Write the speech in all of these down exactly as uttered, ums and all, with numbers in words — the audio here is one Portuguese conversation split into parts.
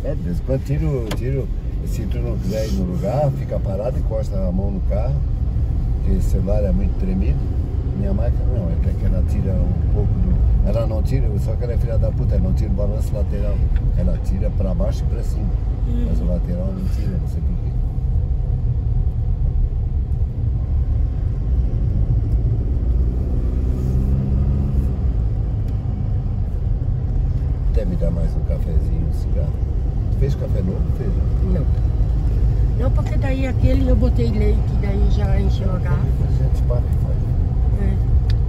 É, de vez em quando tiro, tiro, se tu não quiser ir no lugar, fica parado, encosta a mão no carro, porque o celular é muito tremido. Minha máquina não, é que ela tira um pouco do... Ela não tira, só que ela é filha da puta, ela não tira o balanço lateral. Ela tira pra baixo e pra cima. Hum. Mas o lateral não tira, não sei porquê. Até me dar mais um cafezinho, um cigarro. Tu fez café novo? Fez? Não. Não, porque daí aquele eu botei leite, daí já encheu a garrafa. Depois a gente para e faz. É.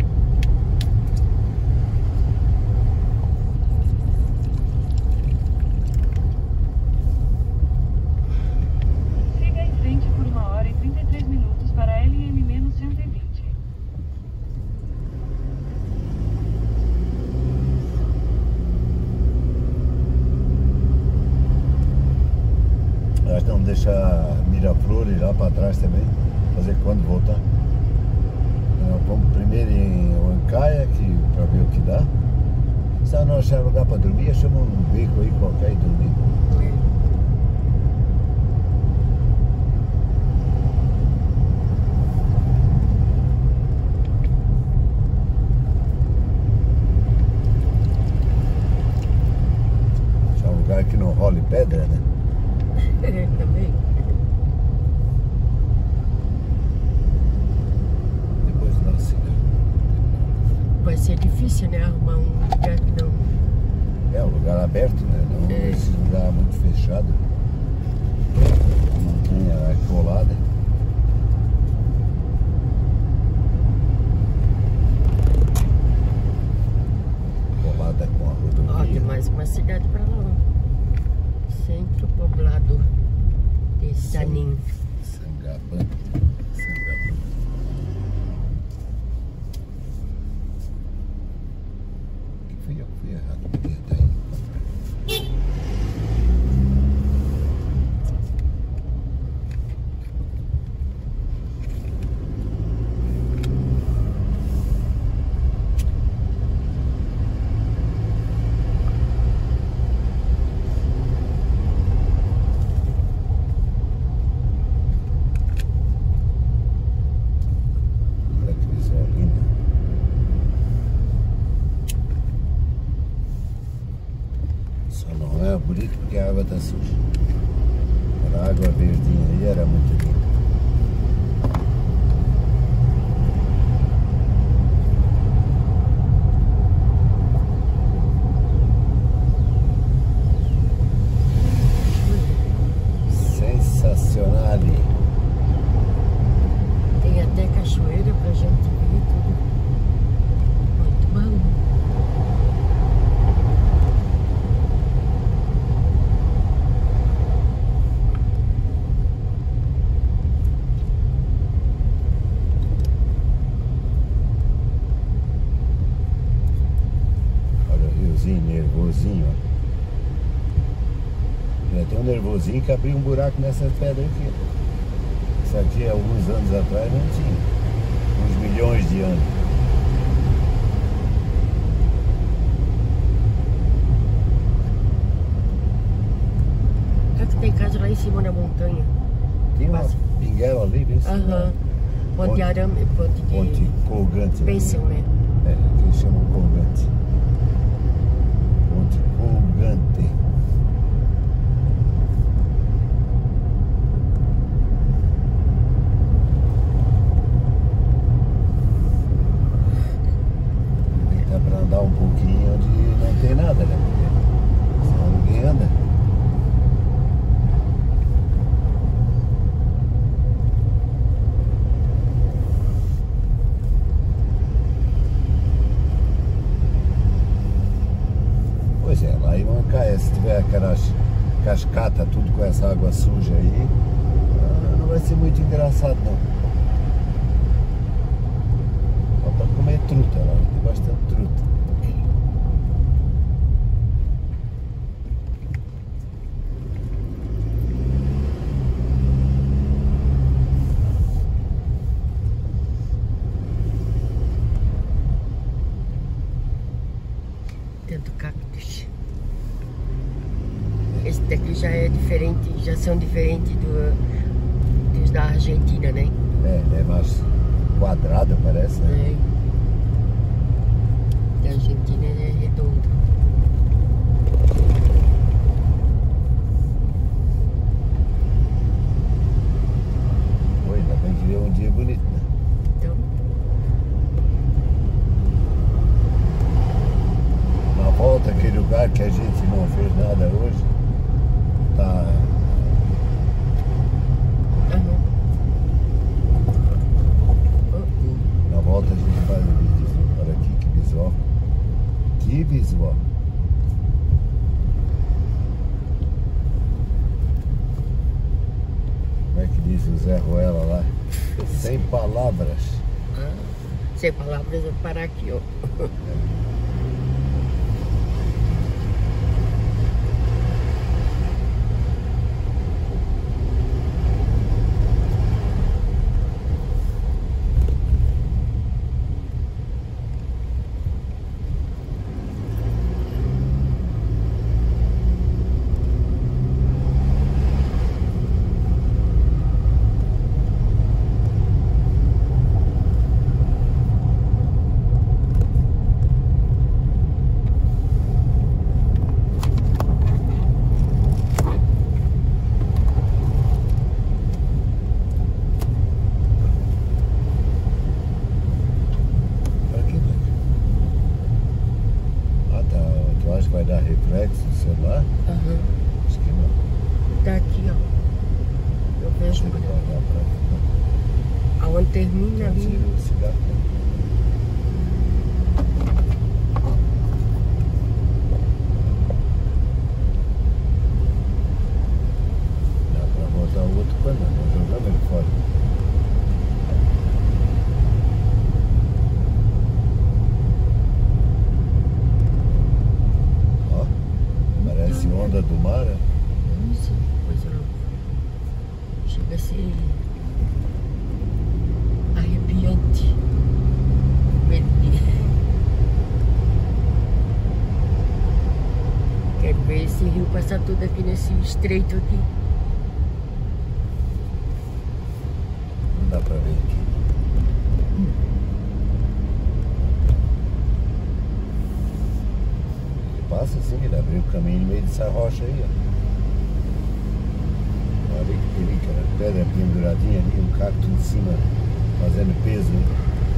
Siga em frente por uma hora e trinta e três minutos para L M cento e vinte. Acho que vamos deixar Miraflores lá para trás também, fazer quando voltar. Nós vamos primeiro em Huancaia, que, para ver o que dá. Se não achar lugar para dormir, chama um beco aí qualquer e dormir. Achar um lugar que não role pedra, né? É, também. Depois lá se Vai ser difícil, né? Arrumar um lugar que não... é um lugar aberto, né? Não É. esse lugar muito fechado. Montanha colada. Colada com a rodovia. Ó, tem mais uma cidade pra lá, ó. Centro poblado de Sanim. Sangapã. Sangapã. Que fui eu que fui errado. Tá aí. Olha que visual lindo. Só não é bonito porque a água tá suja. A água verdinha aí era muito linda. Sensacional. Tem até cachoeira pra gente ver tudo. Muito bom. Olha o riozinho nervosinho, ó. Já tem um nervosinho que abriu um buraco nessa pedra aqui. Isso aqui, alguns anos atrás, não tinha. Uns milhões de anos. É que tem casa lá em cima na montanha. Tem uma Mas- pinguela ali, viu? Aham. Ponte de arame, ponte de... Ponte colgante. Bênção, né? É, que eles chamam colgante. Ponte colgante. Dá pra andar um pouquinho onde não tem nada, né? Porque senão ninguém anda. Pois é, lá em Huancaia, se tiver aquelas cascatas, tudo com essa água suja aí, ah, não vai ser muito engraçado não. Só pra comer truta lá, tem bastante truta. Tanto cactus. Esse daqui já é diferente, já são diferentes do, dos da Argentina, né? É, é mais quadrado, parece, né? É. Da Argentina é redondo. Oi, ainda bem que deu um dia bonito, né? Então, na volta, aquele lugar que a gente não fez nada hoje, tá... aham. Oh, Na volta a gente faz um videozinho. Olha aqui que visual. Que visual. Como é que diz o Zé Ruela lá? Sem palavras. ah, sem palavras, eu vou parar aqui, ó. Vai dar reflexo no celular? Aham. Acho que não. Tá aqui, ó. Eu vejo Ele vai olhar pra... aonde termina ali. Tira o cigarro. Dá pra botar o outro pano, nós jogamos ele fora. Onda do mar, né? Isso, coisa não. Chega a ser arrepiante. Quero ver esse rio passar tudo aqui nesse estreito aqui. Não dá pra ver aqui. Passa assim, ele abriu o caminho no meio dessa rocha aí, ó. Olha que perigo, cara. Pedra penduradinha ali, um cacto em cima, fazendo peso, né?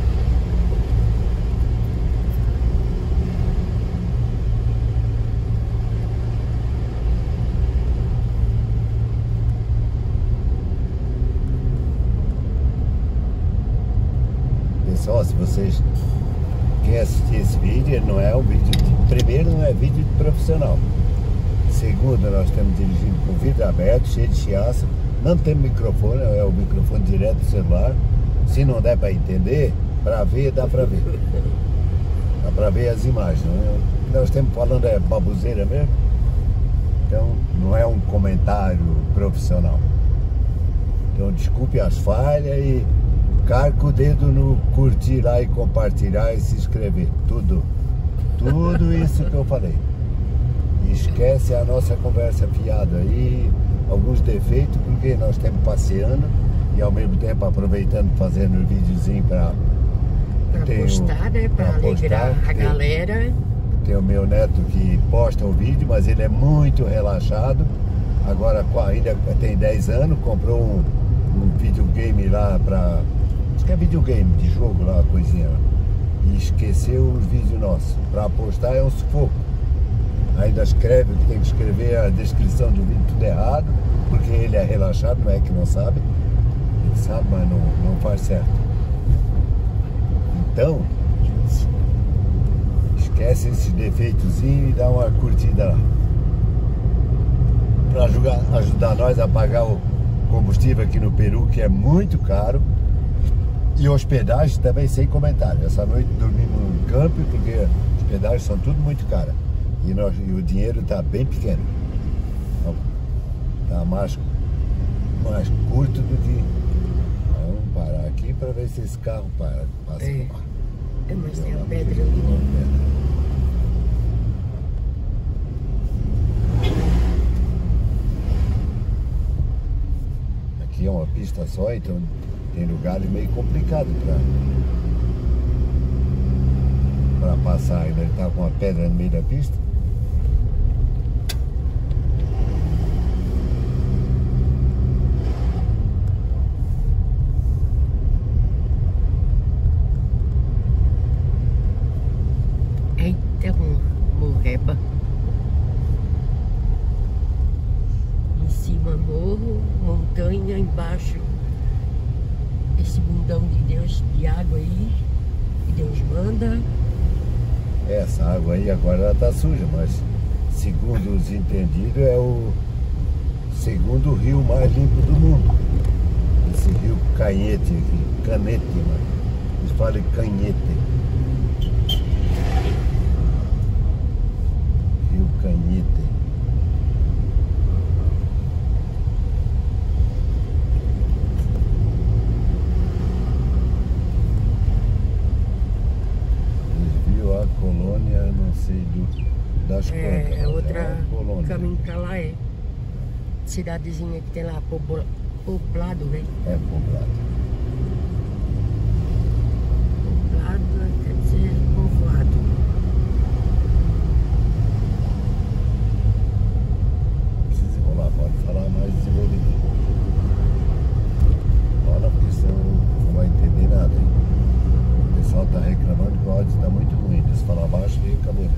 Pessoal, se vocês quem assistir esse vídeo, não é um vídeo de, primeiro não é vídeo de profissional, segundo nós estamos dirigindo com o vidro aberto, cheio de chiaço, não tem microfone, é o microfone direto do celular. Se não der para entender, para ver dá para ver, dá para ver as imagens, né? Nós estamos falando é baboseira mesmo, então não é um comentário profissional, então desculpe as falhas e carca o dedo no curtir lá e compartilhar e se inscrever. Tudo. Tudo isso que eu falei. Esquece a nossa conversa fiada aí, alguns defeitos, porque nós estamos passeando e ao mesmo tempo aproveitando, fazendo um videozinho para postar, né? Para alegrar a tem, galera. Tem o meu neto que posta o vídeo, mas ele é muito relaxado. Agora ainda tem dez anos, comprou um, um videogame lá para... Acho que é videogame de jogo lá, coisinha. E esqueceu os vídeos nossos. Para postar é um sufoco. Ainda escreve o que tem que escrever, a descrição do vídeo tudo errado, porque ele é relaxado, não é que não sabe. Ele sabe, mas não, não faz certo. Então, esquece esse defeitozinho e dá uma curtida lá. Para ajudar, ajudar nós a pagar o combustível aqui no Peru, que é muito caro. E hospedagem também sem comentário. Essa noite dormimos no camping, porque as hospedagens são tudo muito caras. E, nós, e o dinheiro está bem pequeno. Está mais, mais curto do que... Vamos parar aqui para ver se esse carro para, passa É, no mar. é mas tem a pedra ali, né? pista só, então tem lugares meio complicados para passar. Ainda ele tá com uma pedra no meio da pista. Eita, morreba. Em cima morro, montanha, embaixo esse bundão de Deus, de água aí, que Deus manda. Essa água aí agora ela tá suja, mas segundo os entendidos é o segundo rio mais limpo do mundo. Esse rio Canhete aqui, Canete, mano. Eles falam Canhete. Rio Canhete. Desvio a colônia, não sei do, das É, quantas. é outra É uma colônia. caminho pra lá é cidadezinha que tem lá, pobla- poblado, né? É poblado. Poblado quer dizer povoado. Não precisa enrolar, pode falar mais desenvolvido. Fala, porque senão não vai entender nada, hein? O pessoal tá reclamando que o áudio está muito ruim. Se falar baixo, veio a câmera.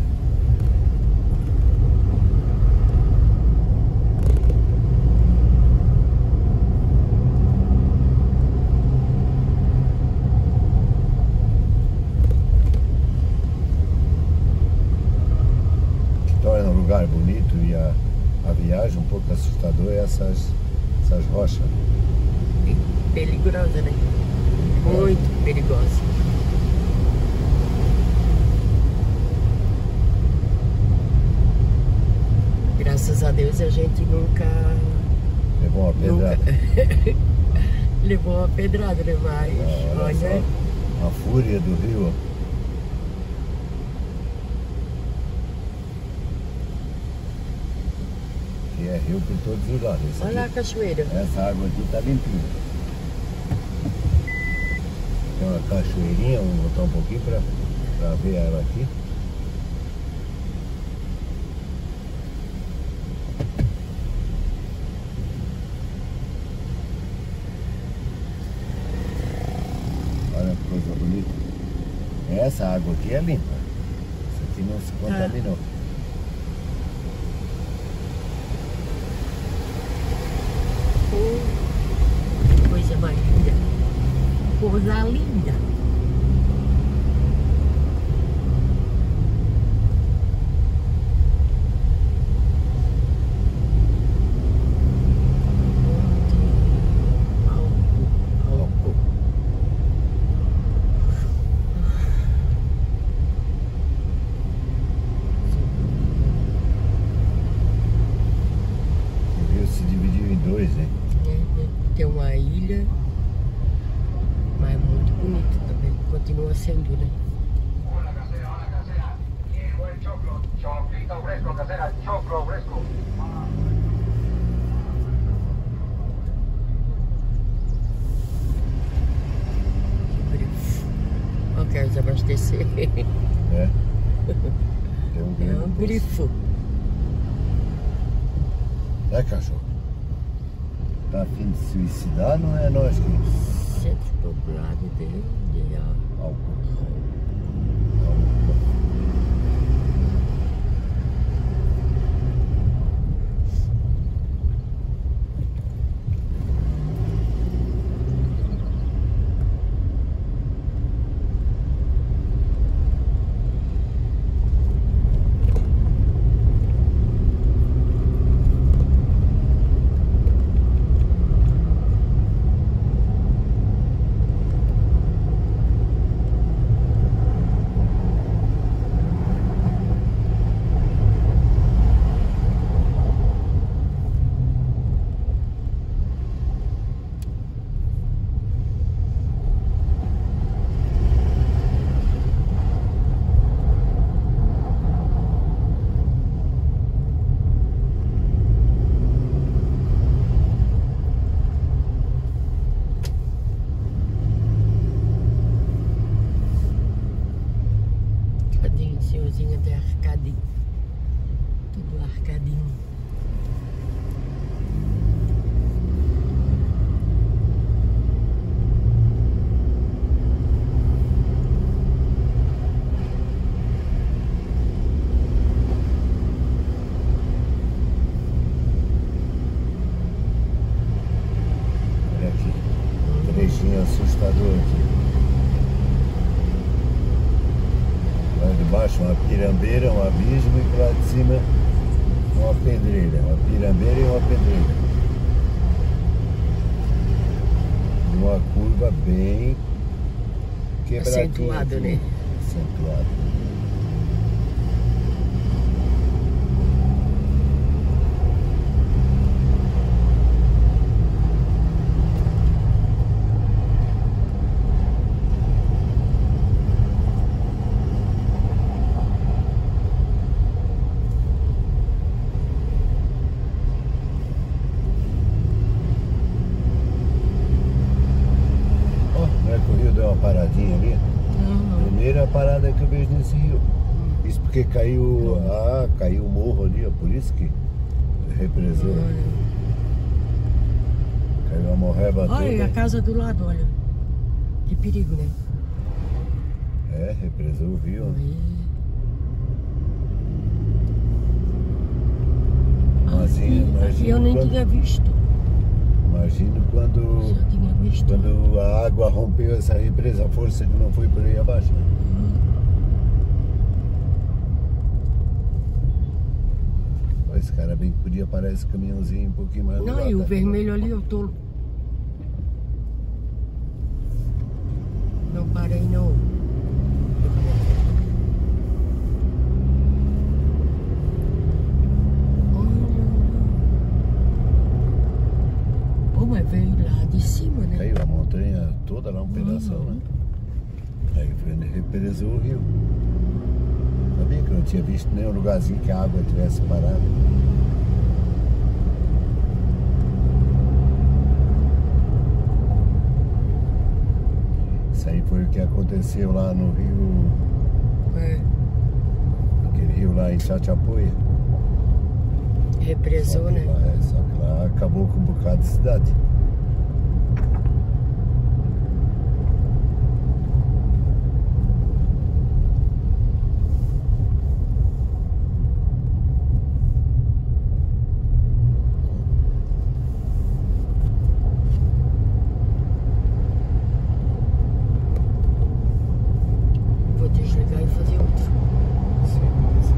Torna um lugar bonito e a, a viagem um pouco assustador é essas, essas rochas. E perigosa, né? Muito perigosa. Graças a Deus a gente nunca, Levou uma nunca pedrada. levou uma pedrada, né? Mas Ah, olha olha, só, a fúria do rio. Que é rio por todos os lados. Esse olha a aqui- cachoeira. Essa água aqui tá limpinha. Tem uma cachoeirinha, vamos botar um pouquinho pra, pra ver ela aqui. Olha que coisa bonita. Essa água aqui é limpa. Essa aqui não se contaminou. Oh, que coisa mais linda. Coisa linda. Álcool. O rio se dividiu em dois, hein? É, tem uma ilha, mas é muito bonito também, continua sendo, né? Hola casera, hola casera. Y buen choclo, choclito fresco casera, choclo fresco. Que grifo. Ó, quero desabastecer. É. Tem um É grande um poço. grifo. É, cachorro? Tá a fim de suicidar, não é nós que... Centro poblado de, de ó, Álcool. Álcool. Tudo arcadinho. Olha aqui, um trechinho assustador aqui. Lá de baixo uma pirambeira, um abismo e lá de cima uma pedreira, uma pirambeira e uma pedreira. Uma curva bem quebradinha. Acentuada, aqui. né? Acentuada. Paradinha ali. Uhum. Primeira parada que eu vejo nesse rio. Isso porque caiu. Ah, caiu o morro ali, ó, por isso que represou. Olha. Caiu a morreba toda. Olha, a casa do lado, olha. Que perigo, né? É, represou o rio. Aí. Imagina, Aqui, imagina aqui eu nem quando- tinha visto. Imagino quando, Só tinha visto. quando a água rompeu essa represa, a força que não foi por aí abaixo. Né? Ó, esse cara bem que podia parar esse caminhãozinho um pouquinho mais Não, lá, e o tá? vermelho ali eu tô. Não parei não. Olha. Oh, mas veio lá de cima, né? Caiu a montanha toda lá, um pedaço, Uhum. né? Aí foi, represou o rio. Sabia que eu não tinha visto nenhum lugarzinho que a água tivesse parado. Isso aí foi o que aconteceu lá no rio, É, aquele rio lá em Chachapoia. represou, Só que né? lá, é, só que lá acabou com um bocado de cidade. Vou desligar e fazer outro. Sim, beleza.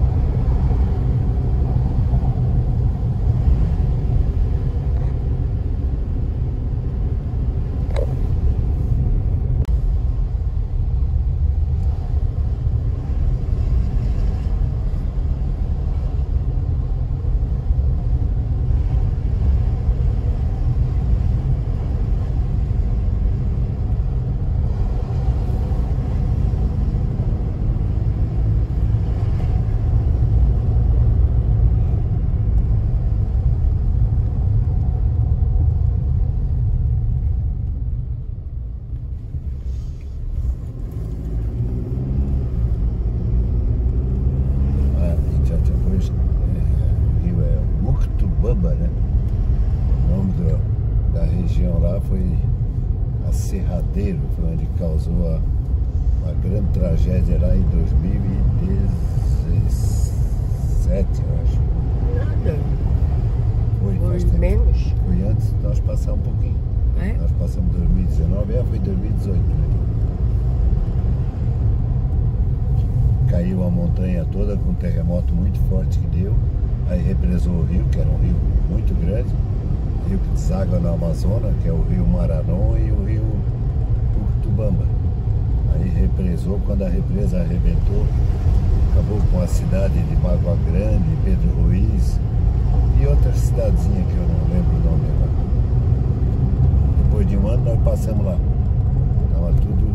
Ah, em Chachapoia, é, o rio é Muctubamba, né? O nome do, da região lá foi Acerradeiro, foi onde causou a, uma grande tragédia lá em dois mil e dezessete, eu acho. Nada. Foi, faz Foi tempo. menos. Foi antes de nós passar um pouquinho. É? Nós passamos dois mil e dezenove, é, foi dois mil e dezoito, né? Caiu a montanha toda com um terremoto muito forte que deu. Aí represou o rio, que era um rio muito grande. Rio que deságua na Amazônia, que é o rio Maranon e o rio Uctubamba. Aí represou, quando a represa arrebentou, acabou com a cidade de Bagua Grande, Pedro Ruiz e outras cidadezinhas que eu não lembro o nome agora. Depois de um ano nós passamos lá. Estava tudo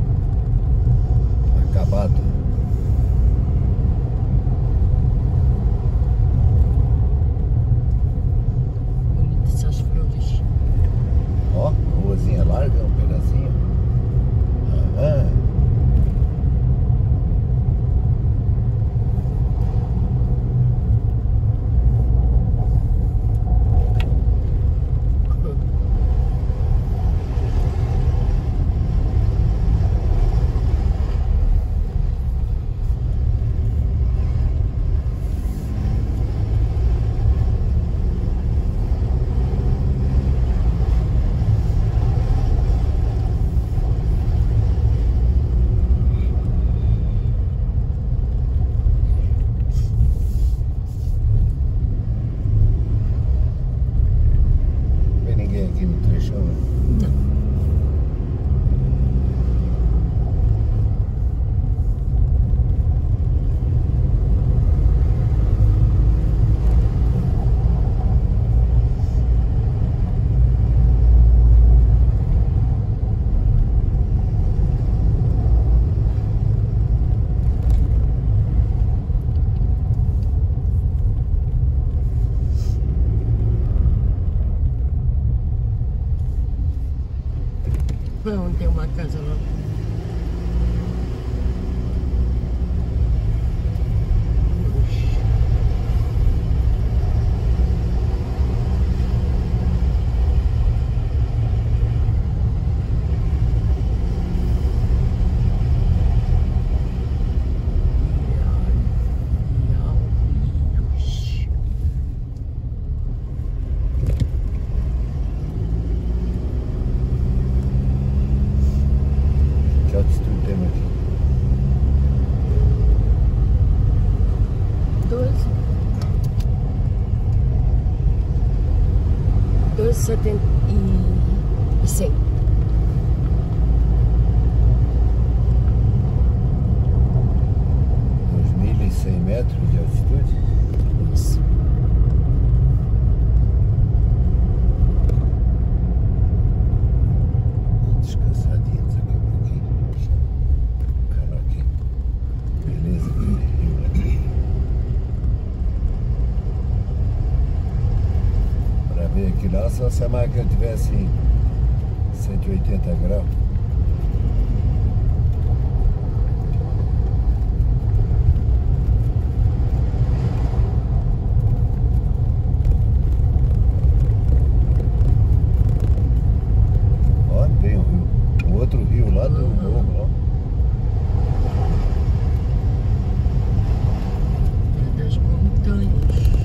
acabado. Bonitas essas flores. Ó, ruazinha larga, um pedacinho. Aham. Não, tem uma casa lá. Que altitude temos aqui? doze. doze, setenta e cem. dois mil e cem metros de altitude? Isso. Descansadinhos aqui um pouquinho. Calma aqui. Beleza, rio aqui. Para ver aqui lá, só se a máquina tivesse em cento e oitenta graus. Ó, tem um rio. Um outro rio lá do morro, ó. É das montanhas.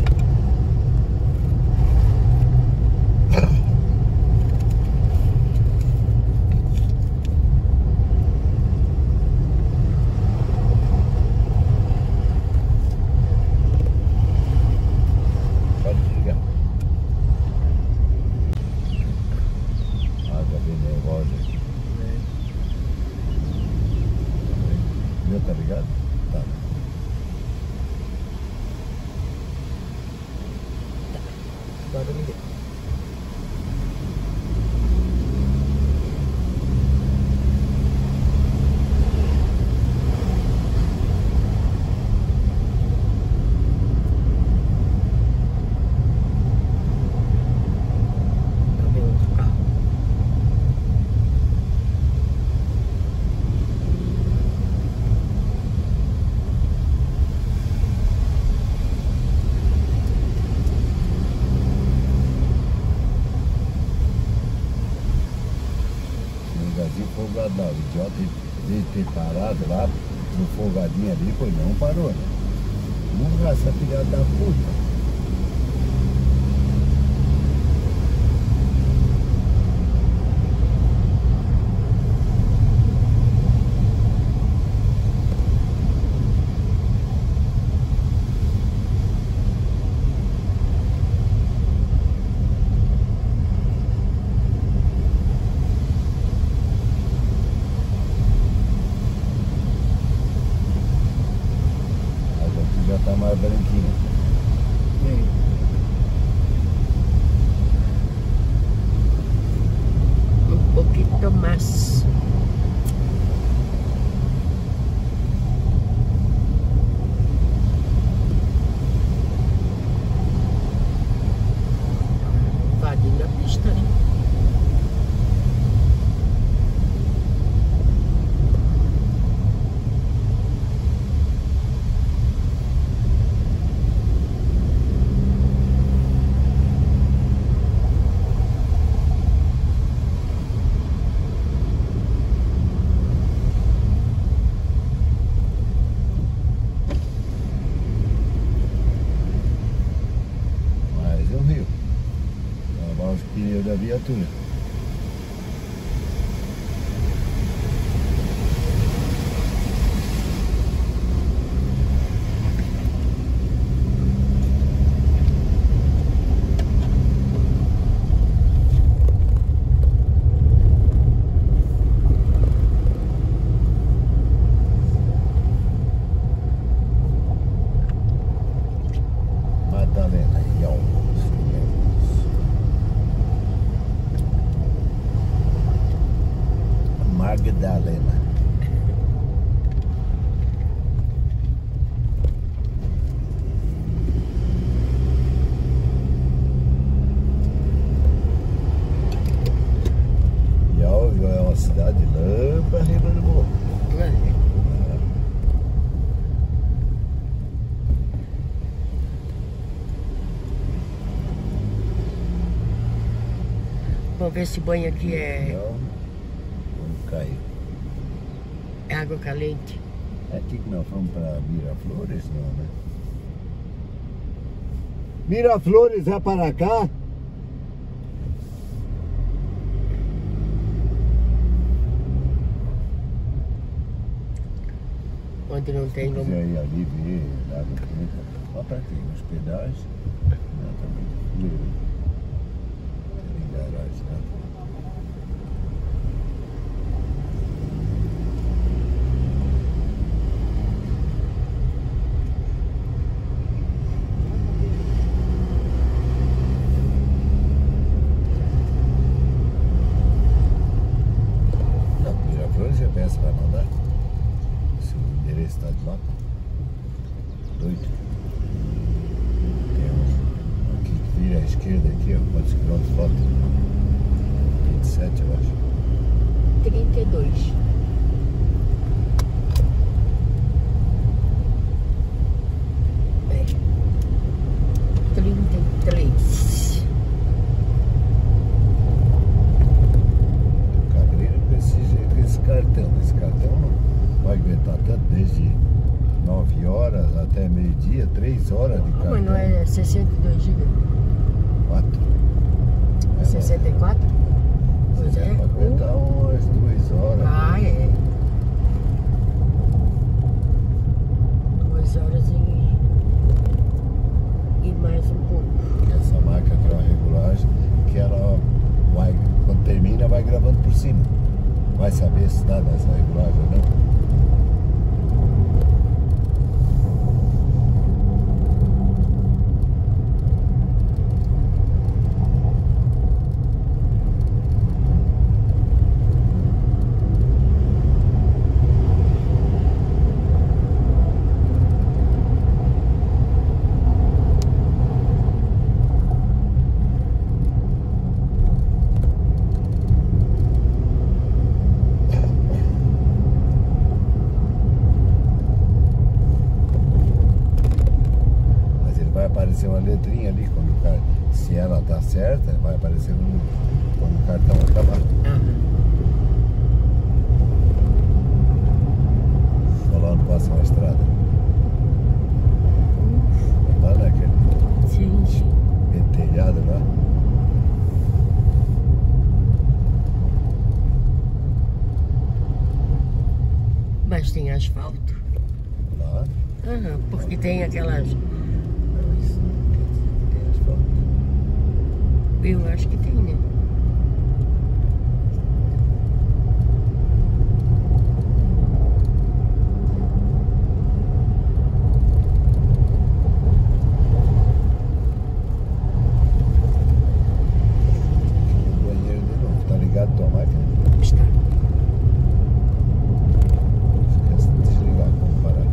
Pode desligar. Água bem nervosa aqui. Meu, tá ligado? Tá. Agora me deu. Tá vendo outro carro? Um lugarzinho folgado lá. O idiota, em vez de ter parado lá, no folgadinho ali, foi não parou, né? Não essa filha da puta. Água aqui já tá mais branquinha. Um pouquinho mais. Invadindo a pista, né? Mais um rio. Lavar os pneus da viatura. Madalena e Almoço. Magdalena. E olha essa. Vamos ver se o banho aqui é, Não, vamos cair. é água caliente. É aqui que nós fomos para Miraflores, não, né? Miraflores é para cá? Onde não tem Se lombo. quiser ir ali ver água quente, lá para aqui, nos pedágios. Não, tá muito frio. Tem garagem, né? Não, Miraflores já pensa para mandar. Se o endereço está de lá. Doido. Tem um aqui que vira à esquerda aqui, ó. Quantos quilômetros falta? vinte e sete, eu acho. trinta e dois. É. trinta e três. Cabreiro com esse, com esse cartão. Esse cartão não vai aguentar tanto, desde nove horas até meio-dia, três horas de cartão. Mas não é sessenta e dois gigas? quatro. É sessenta e quatro? Pois é. Vai aguentar umas duas horas. Ah, é. Duas horas e, e mais um pouco. Essa máquina tem uma regulagem que ela vai, quando termina, vai gravando por cima. Vai saber se dá nessa regulagem ou não. Aparecer uma letrinha ali quando o cara, se ela tá certa, vai aparecer um, quando o cartão acabar. Olha lá onde passa uma estrada. Lá naquele Sim, sim. pentelhado lá. Mas tem asfalto. Lá. Aham, porque tem aquelas. Não, isso não quer dizer que tem asfalto. Eu acho que tem, né? O banheiro de novo, tá ligado tua máquina? Está. Esquece de desligar quando parar.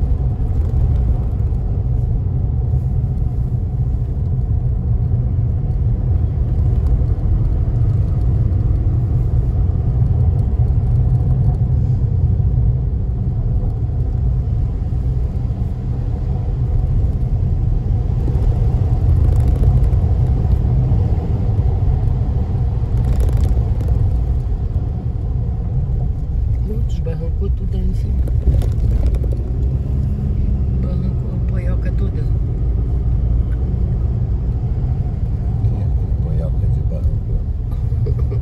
Desbarrancou tudo ali em cima. Barrancou a poioca toda. Aqui, aqui, boioca de barranco.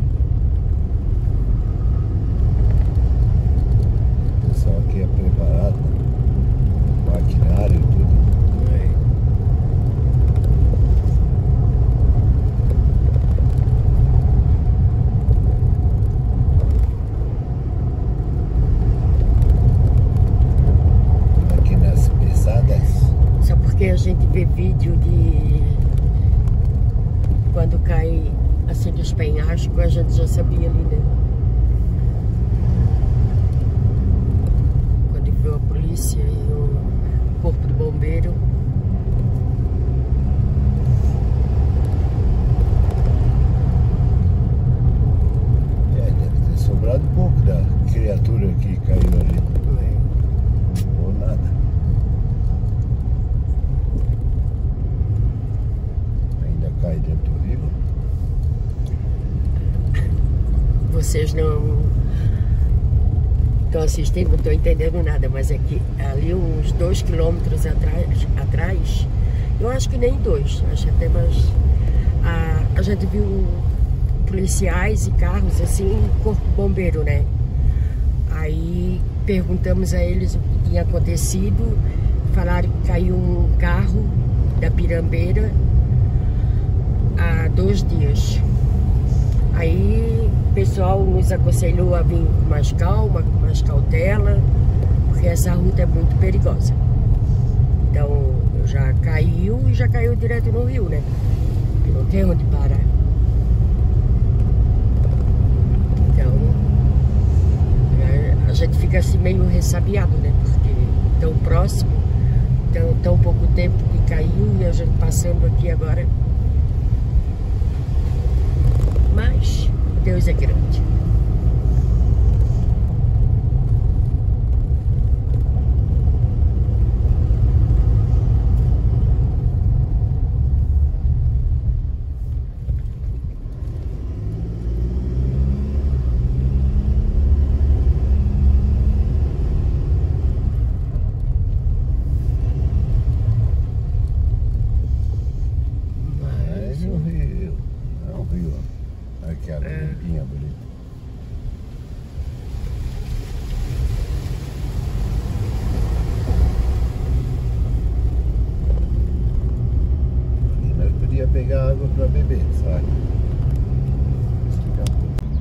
O pessoal aqui é preparado, né? Maquinário e tudo. Máquinas pesadas. Só porque a gente vê vídeo de quando cai assim dos penhascos, a gente já sabia ali, né? Quando viu a polícia e o corpo do bombeiro. É, deve ter sobrado um pouco da criatura que caiu ali. Ou nada. Ainda cai dentro do rio. vocês não estão assistindo, não estão entendendo nada, mas é que ali uns dois quilômetros atrás, atrás, eu acho que nem dois, acho até mais, a, a gente viu policiais e carros assim, corpo bombeiro, né? Aí perguntamos a eles o que tinha acontecido, falaram que caiu um carro da Pirambeira há dois dias. Aí o pessoal nos aconselhou a vir com mais calma, com mais cautela, porque essa ruta é muito perigosa. Então já caiu e já caiu direto no rio, né? Não tem onde parar. Então a gente fica assim meio ressabiado, né? Porque tão próximo, tão, tão pouco tempo que caiu e a gente passando aqui agora. Mas Deus é grande. Aquela limpinha bonita. Nós podíamos pegar água para beber, sabe? Explicar um pouquinho.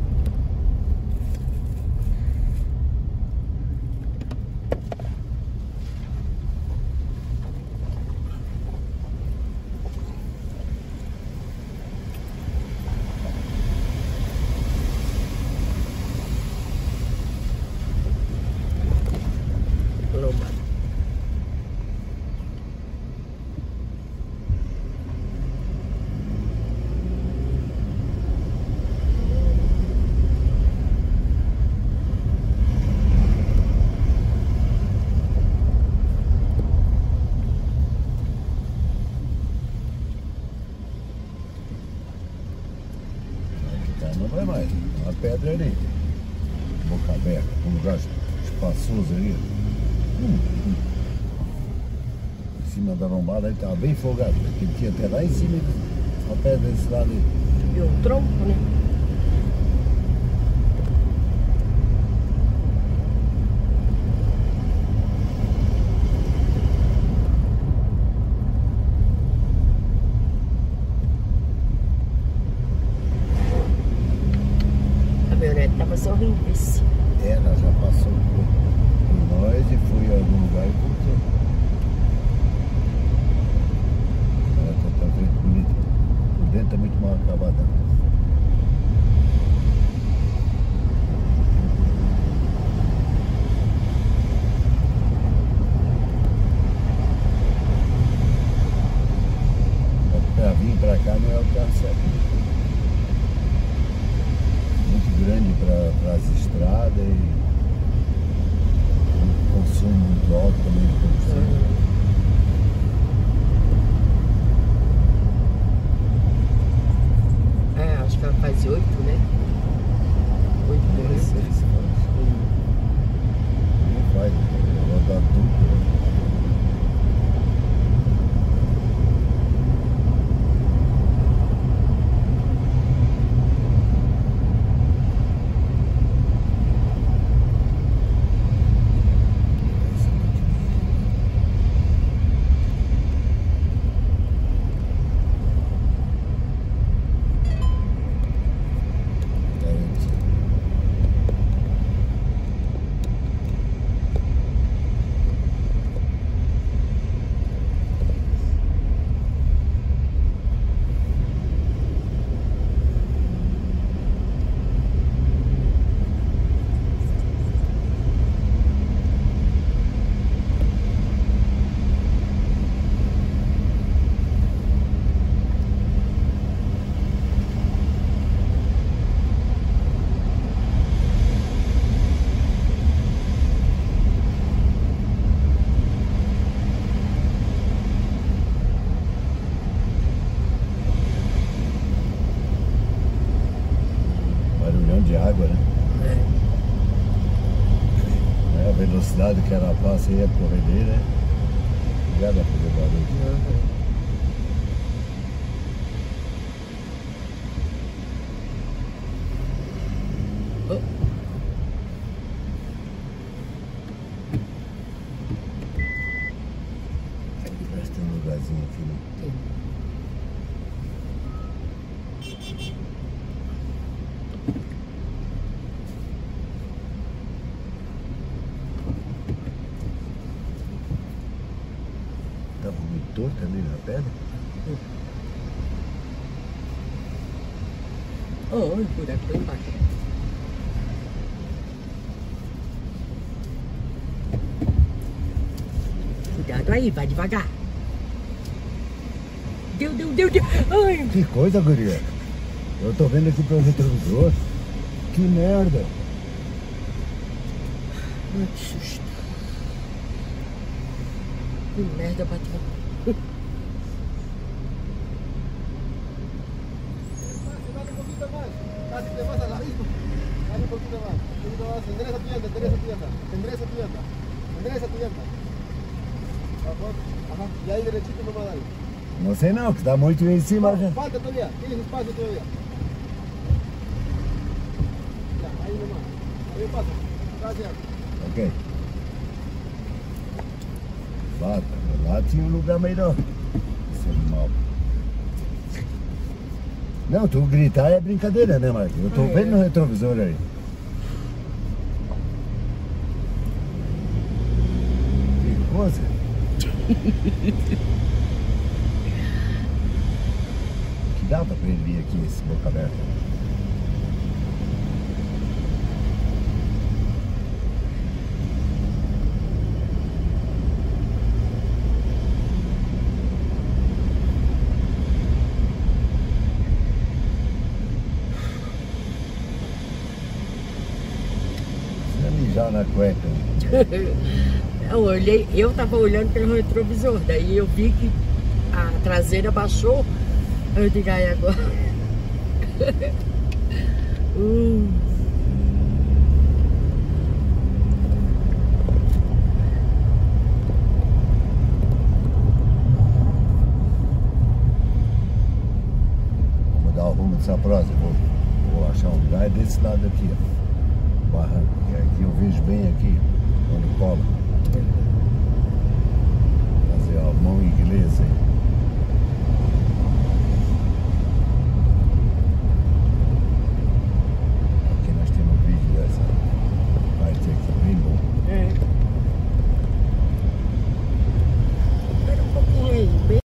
Não vai mais, uma pedra ali, boca aberta, um lugar espaçoso ali. Hum, hum. Em cima da lombada ele estava bem folgado, porque ele tinha até lá em cima uma pedra desse lado ali. E o tronco, né? Tava sorrindo esse. É, ela já passou por, por nós e foi a algum lugar e voltou. Ela tá, tá muito bonita. Por dentro tá muito mal acabada. Pra vir pra cá não é o lugar certo. Grande para as estradas e um consumo muito alto também de combustível. É, acho que ela faz oito, né? Oito por Não sei se faz. Não faz, ela dá dupla. cidade que era fácil, ia correr, né? Já dá pra fazer barulho. Uhum. Parece que tem um lugarzinho aqui, né? Sim. Tava muito torto ali na pedra. Oh, o buraco lá embaixo. Cuidado aí, vai devagar. Deu, deu, deu, deu. Ai, Que coisa, guria. Eu tô vendo aqui pelo retrovisor. Que merda. ai, que susto. Que merda, bateu. Y ahí derechito nomás dale. Não sei não, que tá muito em cima já. Falta todavía, tienes espacio todavía. Ya, ahí nomás. Ahí pasa. Gracias. Ok. Lá, lá tinha um lugar melhor. Esse animal. Não, tu gritar é brincadeira, né, Marcos? Eu tô É. vendo no retrovisor aí. Que coisa. Que dava pra ele vir aqui, esse boca aberta. Precisa mijar na cueca. Eu olhei, eu tava olhando pelo retrovisor, daí eu vi que a traseira baixou. Eu digo, ai, agora. hum. Vou dar o rumo dessa próxima. Vou, vou achar um lugar desse lado aqui, ó. Barranco. Que aqui eu vejo bem aqui, quando cola.